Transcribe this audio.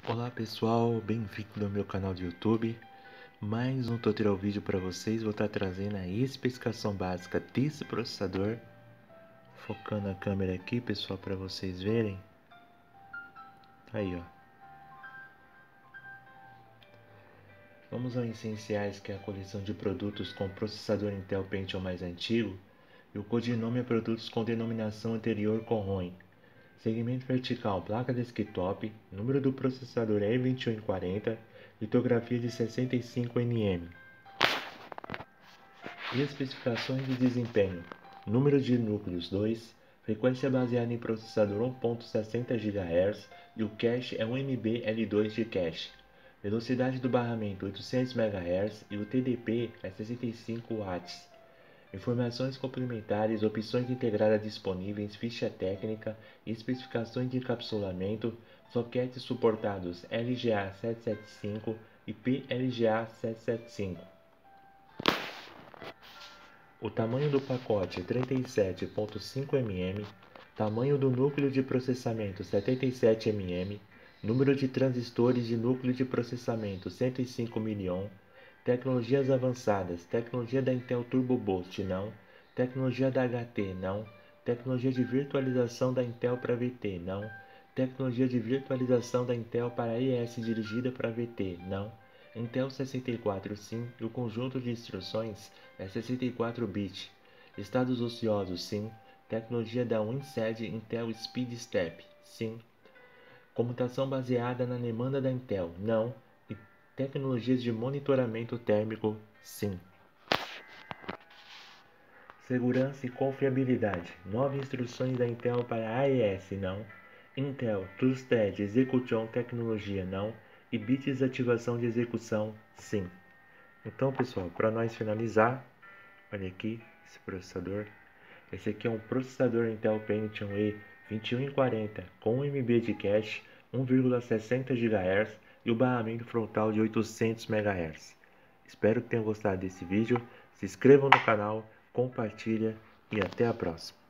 Olá pessoal, bem-vindo ao meu canal do YouTube. Mais um tutorial vídeo para vocês. Vou estar trazendo a especificação básica desse processador. Focando a câmera aqui, pessoal, para vocês verem. Aí, ó. Vamos aos essenciais, que é a coleção de produtos com processador Intel Pentium mais antigo. E o codinome é produtos com denominação anterior com ROM. Segmento vertical, placa desktop, número do processador é E2140, litografia de 65 nm. Especificações de desempenho: número de núcleos 2, frequência baseada em processador 1.60 GHz e o cache é 1 MB L2 de cache. Velocidade do barramento 800 MHz e o TDP é 65 Watts. Informações complementares, opções integradas disponíveis, ficha técnica, especificações de encapsulamento, soquetes suportados LGA 775 e PLGA 775. O tamanho do pacote é 37.5 mm, tamanho do núcleo de processamento 77 mm, número de transistores de núcleo de processamento 105 million, tecnologias avançadas, tecnologia da Intel Turbo Boost não, tecnologia da HT não, tecnologia de virtualização da Intel para VT não, tecnologia de virtualização da Intel para ES dirigida para VT não, Intel 64 sim, e o conjunto de instruções é 64 bit, estados ociosos sim, tecnologia da WinSed Intel Speed Step sim, computação baseada na demanda da Intel não, e tecnologias de monitoramento térmico sim. Segurança e confiabilidade. 9 instruções da Intel para AES não, Intel Trusted Execution Tecnologia não, e bits de ativação de execução sim. Então pessoal, para nós finalizar, olha aqui esse processador. Esse aqui é um processador Intel Pentium E2140 com 1 MB de cache, 1,60 GHz e o barramento frontal de 800 MHz. Espero que tenham gostado desse vídeo. Se inscrevam no canal, compartilha e até a próxima.